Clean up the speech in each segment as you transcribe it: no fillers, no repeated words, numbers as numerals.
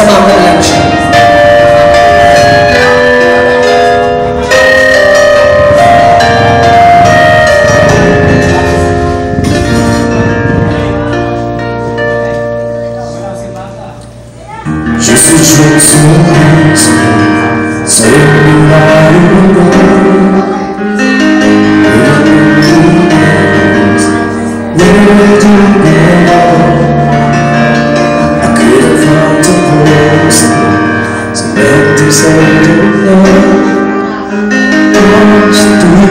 Samahan mo lang siya. Just a choice say I could have found a voice some empty side of love lost through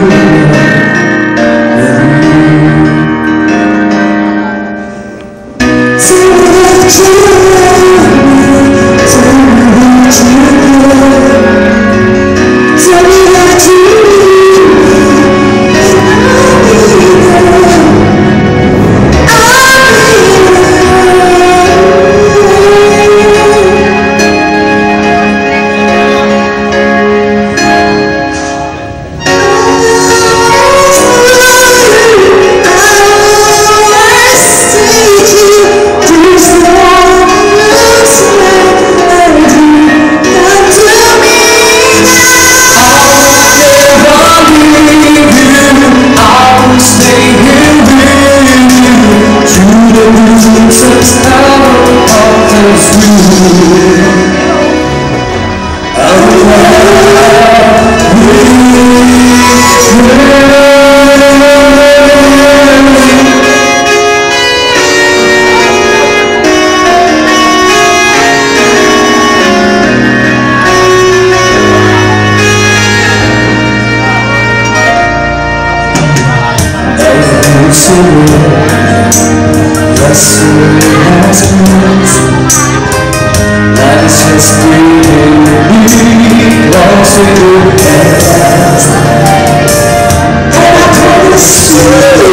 Life's just breathing me, lost in your past. And I promise you,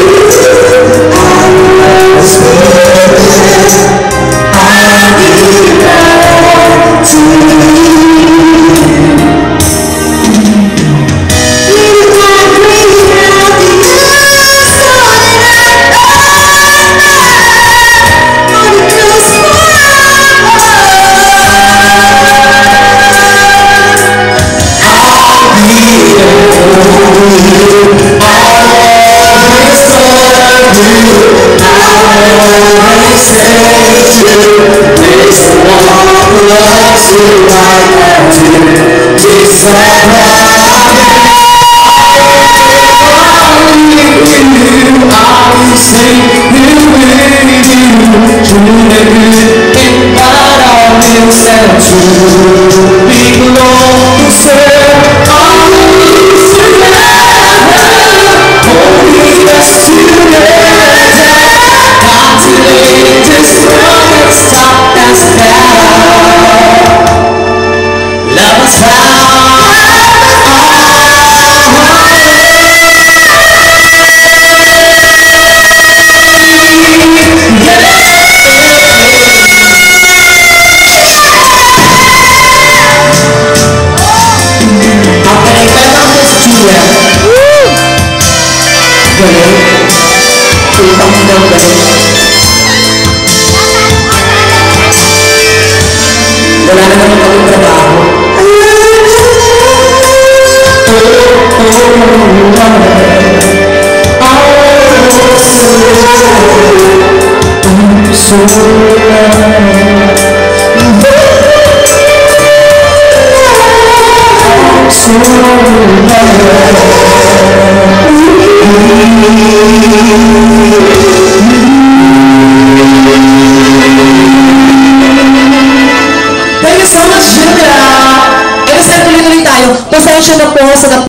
I will stay. I'll be back to you. Wala na naman kami trabaho. Thank you so much, Julia! E basta tuloy-tuloy tayo. Pasensya na po sa